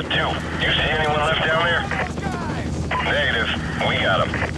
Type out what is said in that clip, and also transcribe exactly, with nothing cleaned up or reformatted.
two. You see anyone left down there? Negative. We got him.